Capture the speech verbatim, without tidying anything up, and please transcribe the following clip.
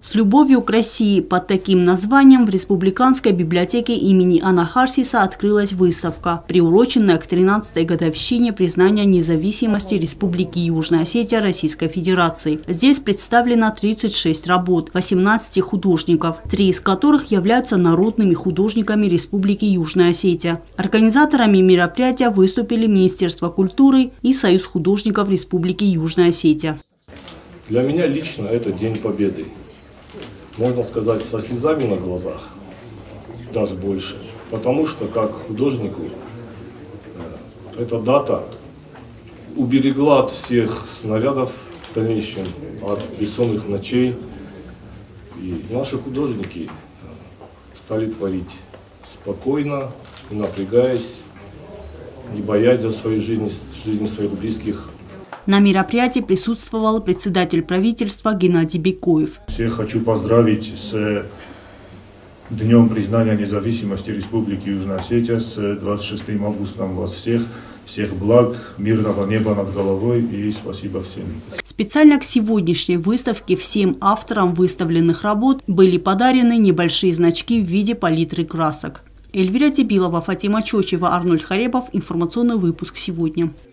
С любовью к России под таким названием в Республиканской библиотеке имени Анахарсиса открылась выставка, приуроченная к тринадцатой годовщине признания независимости Республики Южная Осетия Российской Федерации. Здесь представлено тридцать шесть работ восемнадцати художников, три из которых являются народными художниками Республики Южная Осетия. Организаторами мероприятия выступили Министерство культуры и Союз художников Республики Южная Осетия. Для меня лично это День Победы. Можно сказать, со слезами на глазах, даже больше. Потому что, как художнику, эта дата уберегла от всех снарядов в дальнейшем, от бессонных ночей. И наши художники стали творить спокойно, не напрягаясь, не боясь за свою жизнь, жизнь своих близких. На мероприятии присутствовал председатель правительства Геннадий Бекоев. Всех хочу поздравить с Днем признания независимости Республики Южная Осетия, с двадцать шестым августом вас всех. Всех благ, мирного неба над головой и спасибо всем. Специально к сегодняшней выставке всем авторам выставленных работ были подарены небольшие значки в виде палитры красок. Эльвира Тибилова, Фатима Чочева, Арнольд Харепов. Информационный выпуск сегодня.